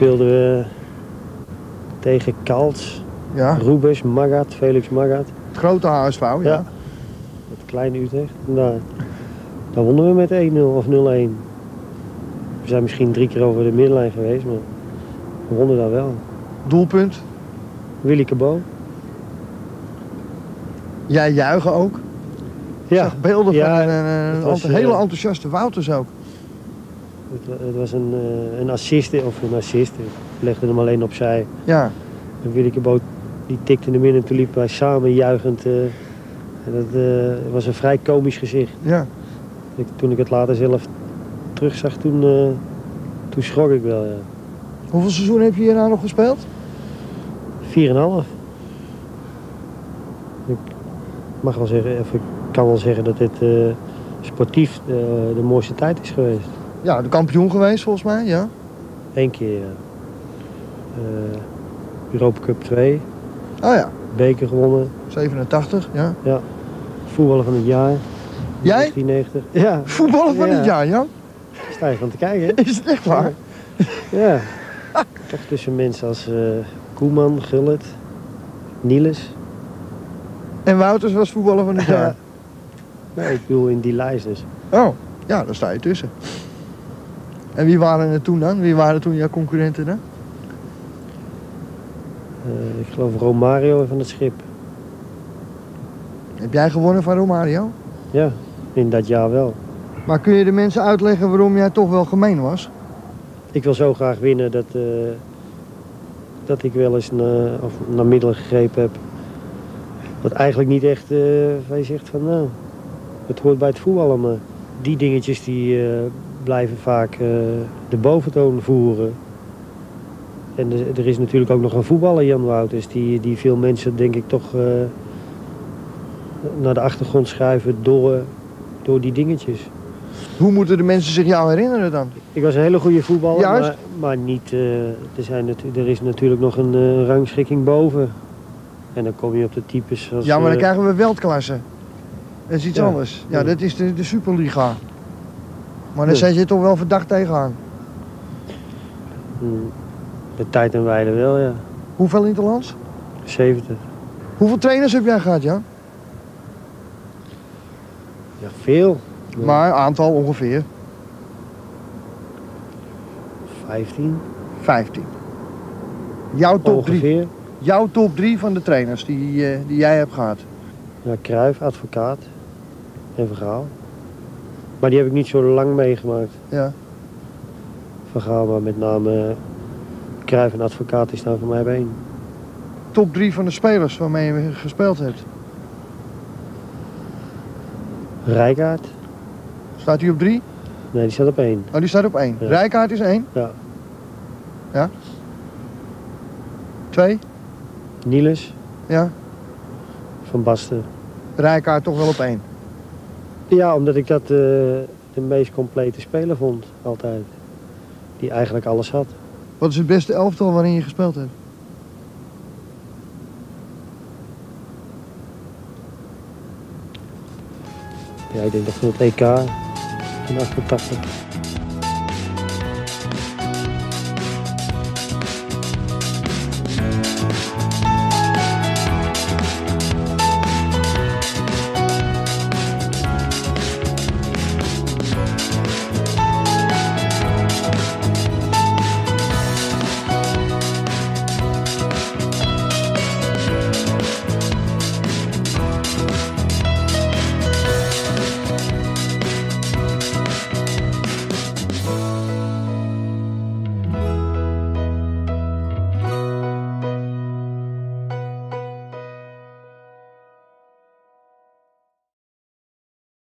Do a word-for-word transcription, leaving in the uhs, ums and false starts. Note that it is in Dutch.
speelden we tegen Kals, Ja. Rubens, Magath, Felix Magath. Het grote H S V, ja. Ja. Het kleine Utrecht. En daar, daar wonnen we met één nul of nul een. We zijn misschien drie keer over de middenlijn geweest, maar we wonnen daar wel. Doelpunt. Willy Cabot. Jij juichen ook. Ik Ja. zag beelden Ja, van een, een, het was, een hele uh, enthousiaste Wouters ook. Het, het was een, uh, een assist, of een assist. Ik legde hem alleen opzij. Ja. En Willy Cabot die tikte hem in en toen liepen wij samen juichend. Uh, en dat uh, was een vrij komisch gezicht. Ja. Ik, toen ik het later zelf terugzag, toen, uh, toen schrok ik wel. Ja. Hoeveel seizoenen heb je hierna nog gespeeld? Vier en een half. Ik mag wel zeggen, of ik kan wel zeggen dat dit uh, sportief uh, de mooiste tijd is geweest. Ja, de kampioen geweest volgens mij, ja. Eén keer. Ja. Uh, Europa Cup twee. Oh ja. Beker gewonnen. zevenentachtig, ja. Ja. Voetballer van het jaar. Jij? negentien negentig. Ja. Voetballer van ja. het jaar, Jan? Sta je van te kijken? Is het echt waar? Ja. Toch tussen mensen als uh, Koeman, Gullit, Niels. En Wouters was voetballer van het jaar? Ja. Nee, ik bedoel in die lijst dus. Oh, ja, daar sta je tussen. En wie waren er toen dan? Wie waren toen jouw concurrenten dan? Uh, ik geloof Romario van het Schip. Heb jij gewonnen van Romario? Ja, in dat jaar wel. Maar kun je de mensen uitleggen waarom jij toch wel gemeen was? Ik wil zo graag winnen dat, uh, dat ik wel eens na, of naar middelen gegrepen heb. Wat eigenlijk niet echt, uh, waar je zegt van nou, het hoort bij het voetballen. Maar die dingetjes die uh, blijven vaak uh, de boventoon voeren. En de, er is natuurlijk ook nog een voetballer, Jan Wouters, die, die veel mensen denk ik toch uh, naar de achtergrond schuiven door, door die dingetjes. Hoe moeten de mensen zich jou herinneren dan? Ik was een hele goede voetballer, Juist. maar, maar niet, uh, er, zijn het, er is natuurlijk nog een uh, rangschikking boven. En dan kom je op de types als... Ja, maar dan uh, krijgen we wereldklasse. Dat is iets Ja. anders. Ja, Ja. dat is de, de Superliga. Maar dan Ja. zet je toch wel verdacht tegenaan. hmm, de tijd en wijle wel, ja. Hoeveel interlands? zeventig. Hoeveel trainers heb jij gehad, Jan? Ja, veel. Ja, Maar aantal ongeveer vijftien. vijftien. Jouw top drie. Ongeveer. Jouw top drie van de trainers die, uh, die jij hebt gehad. Ja, Cruijff, Advocaat en Vergaal. Maar die heb ik niet zo lang meegemaakt. Ja. Vergaal, maar met name uh, Cruijff en Advocaat die staan voor mij bij één. Top drie van de spelers waarmee je gespeeld hebt. Rijkaard? Staat hij op drie? Nee, die staat op één. Oh, die staat op één. Ja. Rijkaard is één. Ja. Ja. Twee. Niels, Ja. Van Basten. Rijkaard toch wel op één. Ja, omdat ik dat uh, de meest complete speler vond, altijd. Die eigenlijk alles had. Wat is het beste elftal waarin je gespeeld hebt? Ja, ik denk dat van het E K in achtentachtig.